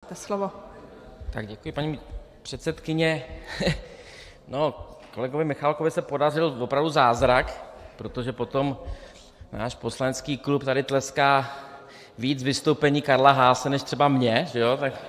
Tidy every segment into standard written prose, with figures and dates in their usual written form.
máte slovo. Tak děkuji, paní předsedkyně. No, kolegovi Michálkovi se podařil opravdu zázrak, protože potom náš poslanecký klub tady tleská víc vystoupení Karla Haase než třeba mě, že jo? Tak...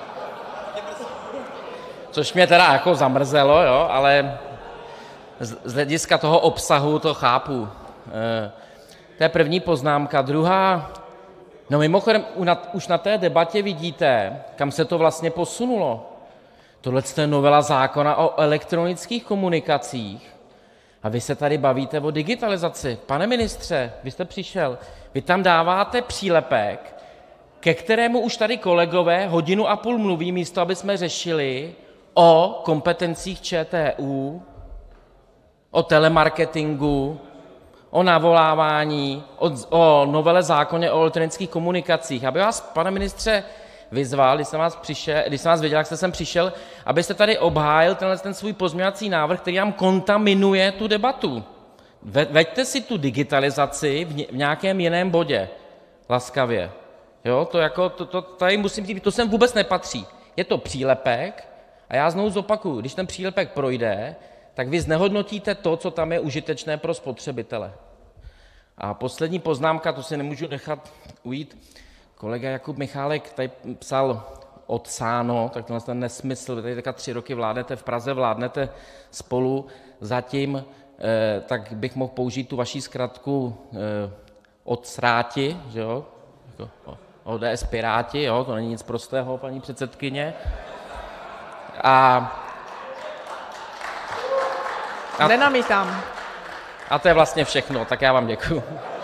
Což mě teda jako zamrzelo, jo? Ale z hlediska toho obsahu to chápu. To je první poznámka. Druhá, no mimochodem už na té debatě vidíte, kam se to vlastně posunulo. Tohle je novela zákona o elektronických komunikacích a vy se tady bavíte o digitalizaci. Pane ministře, vy jste přišel, vy tam dáváte přílepek, ke kterému už tady kolegové hodinu a půl mluví, místo aby jsme řešili o kompetencích ČTÚ, o telemarketingu, o navolávání, o novele zákoně o elektronických komunikacích. Aby vás, pane ministře, vyzval, když jsem vás věděl, jak jste sem přišel, abyste tady obhájil ten svůj pozměňovací návrh, který nám kontaminuje tu debatu. Veďte si tu digitalizaci v nějakém jiném bodě, laskavě. Jo, to tady musím říct, to sem vůbec nepatří. Je to přílepek a já znovu zopakuju, když ten přílepek projde, tak vy znehodnotíte to, co tam je užitečné pro spotřebitele. A poslední poznámka, to si nemůžu nechat ujít. Kolega Jakub Michálek tady psal odsáno, tak tenhle ten nesmysl, vy tady teďka 3 roky vládnete v Praze, vládnete spolu zatím, tak bych mohl použít tu vaši zkratku odsráti, že jo, ODS Piráti, jo, to není nic prostého, paní předsedkyně. Nenamítám. A to je vlastně všechno, tak já vám děkuju.